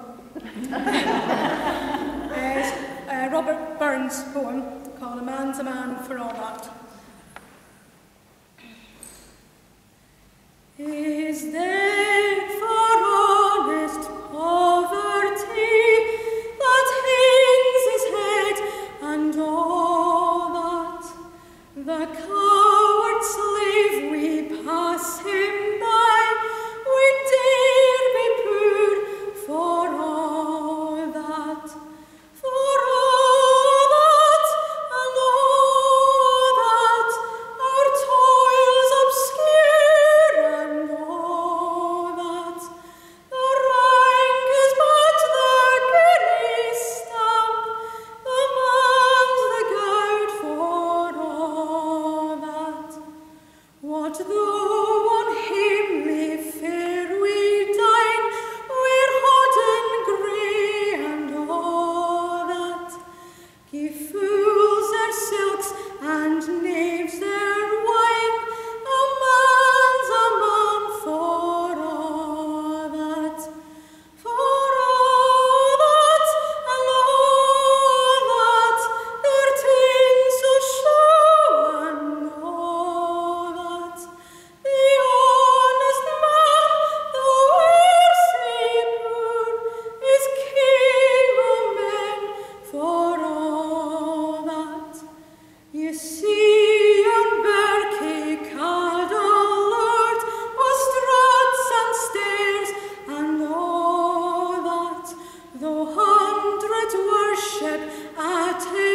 It's Robert Burns' poem called A Man's a Man for All That. Is there for honest poverty that hangs his head and all that? The coward slave we pass him by, we dare be poor for all that, for all that, and all that, our toils obscure and all that. The rank is but the giddy stamp, the man's the guide for all that. What though on hamely fare we dine, we're hodden grey and all that. Give fools their silks and knaves their wine, a man's a man for all that, for all that, and all that, their tinsel show and all that. The honest man, though e'er say poor, is king of men for all that. You see yon birkie Cardle Lord was struts and stairs and all that, though hundreds worship at his